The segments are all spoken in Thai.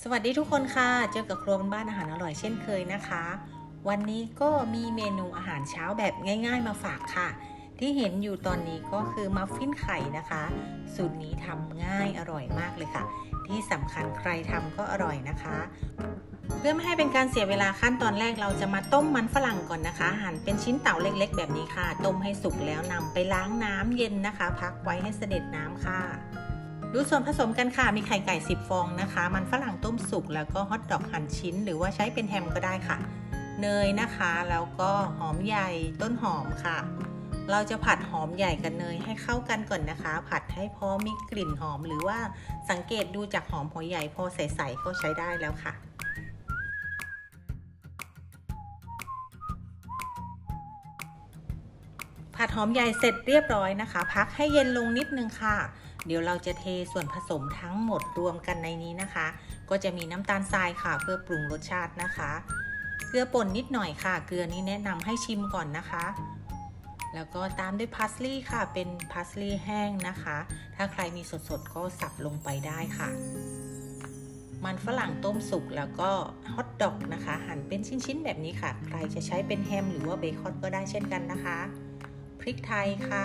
สวัสดีทุกคนค่ะเจอกับครัวบ้านอาหารอร่อยเช่นเคยนะคะวันนี้ก็มีเมนูอาหารเช้าแบบง่ายๆมาฝากค่ะที่เห็นอยู่ตอนนี้ก็คือมัฟฟินไข่นะคะสูตรนี้ทำง่ายอร่อยมากเลยค่ะที่สำคัญใครทำก็อร่อยนะคะเพื่อไม่ให้เป็นการเสียเวลาขั้นตอนแรกเราจะมาต้มมันฝรั่งก่อนนะคะหั่นเป็นชิ้นเต่าเล็กๆแบบนี้ค่ะต้มให้สุกแล้วนำไปล้างน้ำเย็นนะคะพักไว้ให้เสด็จน้ำค่ะดูส่วนผสมกันค่ะมีไข่ไก่10ฟองนะคะมันฝรั่งต้มสุกแล้วก็ฮอทดอกหั่นชิ้นหรือว่าใช้เป็นแฮมก็ได้ค่ะเนยนะคะแล้วก็หอมใหญ่ต้นหอมค่ะเราจะผัดหอมใหญ่กับเนยให้เข้ากันก่อนนะคะผัดให้พอมีกลิ่นหอมหรือว่าสังเกตดูจากหอมหัวใหญ่พอใสๆก็ใช้ได้แล้วค่ะผัดหอมใหญ่เสร็จเรียบร้อยนะคะพักให้เย็นลงนิดนึงค่ะเดี๋ยวเราจะเทส่วนผสมทั้งหมดรวมกันในนี้นะคะก็จะมีน้ำตาลทรายค่ะเพื่อปรุงรสชาตินะคะเกลือป่นนิดหน่อยค่ะเกลือนี้แนะนำให้ชิมก่อนนะคะแล้วก็ตามด้วยพาสลีย์ค่ะเป็นพาสลีย์แห้งนะคะถ้าใครมีสดๆก็สับลงไปได้ค่ะมันฝรั่งต้มสุกแล้วก็ฮอทดอกนะคะหั่นเป็นชิ้นๆแบบนี้ค่ะใครจะใช้เป็นแฮมหรือว่าเบคอนก็ได้เช่นกันนะคะพริกไทยค่ะ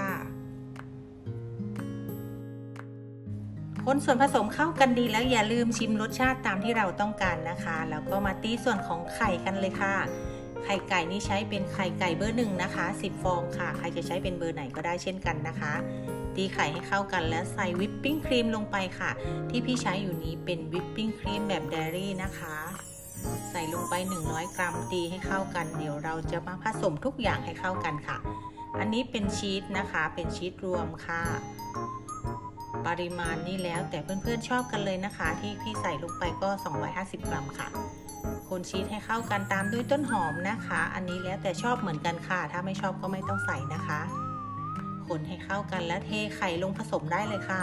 คนส่วนผสมเข้ากันดีแล้วอย่าลืมชิมรสชาติตามที่เราต้องการนะคะแล้วก็มาตีส่วนของไข่กันเลยค่ะไข่ไก่นี่ใช้เป็นไข่ไก่เบอร์1นะคะ10ฟองค่ะใครจะใช้เป็นเบอร์ไหนก็ได้เช่นกันนะคะตีไข่ให้เข้ากันแล้วใส่วิปปิ้งครีมลงไปค่ะที่พี่ใช้อยู่นี้เป็นวิปปิ้งครีมแบบเดรี่นะคะใส่ลงไป100กรัมตีให้เข้ากันเดี๋ยวเราจะมาผสมทุกอย่างให้เข้ากันค่ะอันนี้เป็นชีสนะคะเป็นชีสรวมค่ะปริมาณนี่แล้วแต่เพื่อนๆชอบกันเลยนะคะที่พี่ใส่ลงไปก็250กรัมค่ะคนชีสให้เข้ากันตามด้วยต้นหอมนะคะอันนี้แล้วแต่ชอบเหมือนกันค่ะถ้าไม่ชอบก็ไม่ต้องใส่นะคะคนให้เข้ากันแล้วเทไข่ลงผสมได้เลยค่ะ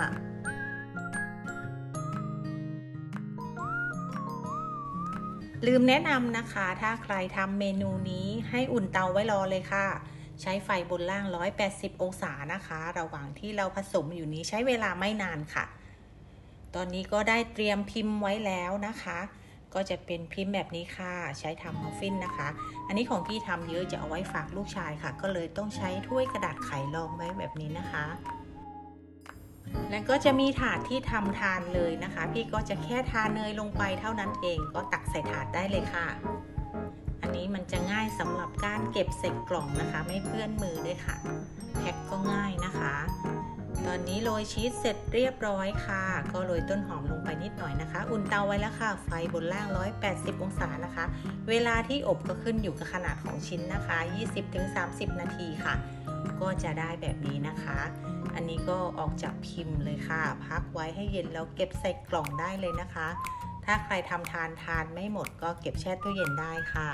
ลืมแนะนำนะคะถ้าใครทำเมนูนี้ให้อุ่นเตาไว้รอเลยค่ะใช้ไฟบนล่าง180องศานะคะระหว่างที่เราผสมอยู่นี้ใช้เวลาไม่นานค่ะตอนนี้ก็ได้เตรียมพิมพ์ไว้แล้วนะคะก็จะเป็นพิมพ์แบบนี้ค่ะใช้ทำมัฟฟินนะคะอันนี้ของพี่ทำเยอะจะเอาไว้ฝากลูกชายค่ะก็เลยต้องใช้ถ้วยกระดาษไขรองไว้แบบนี้นะคะแล้วก็จะมีถาดที่ทำทานเลยนะคะพี่ก็จะแค่ทาเนยลงไปเท่านั้นเองก็ตักใส่ถาดได้เลยค่ะอันนี้มันจะง่ายสำหรับการเก็บใส่กล่องนะคะไม่เปื้อนมือด้วยค่ะแพ็คก็ง่ายนะคะตอนนี้โรยชีสเสร็จเรียบร้อยค่ะก็โรยต้นหอมลงไปนิดหน่อยนะคะอุ่นเตาไว้แล้วค่ะไฟบนล่าง180องศานะคะเวลาที่อบก็ขึ้นอยู่กับขนาดของชิ้นนะคะ 20-30 นาทีค่ะก็จะได้แบบนี้นะคะอันนี้ก็ออกจากพิมพ์เลยค่ะพักไว้ให้เย็นแล้วเก็บใส่กล่องได้เลยนะคะถ้าใครทำทานไม่หมดก็เก็บแช่ตู้เย็นได้ค่ะ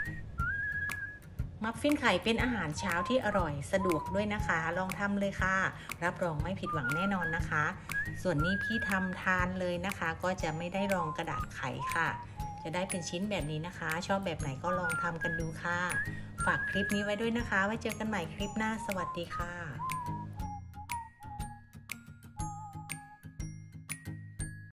มัฟฟินไข่เป็นอาหารเช้าที่อร่อยสะดวกด้วยนะคะลองทำเลยค่ะรับรองไม่ผิดหวังแน่นอนนะคะส่วนนี้พี่ทำทานเลยนะคะก็จะไม่ได้รองกระดาษไขค่ะจะได้เป็นชิ้นแบบนี้นะคะชอบแบบไหนก็ลองทำกันดูค่ะฝากคลิปนี้ไว้ด้วยนะคะไว้เจอกันใหม่คลิปหน้าสวัสดีค่ะ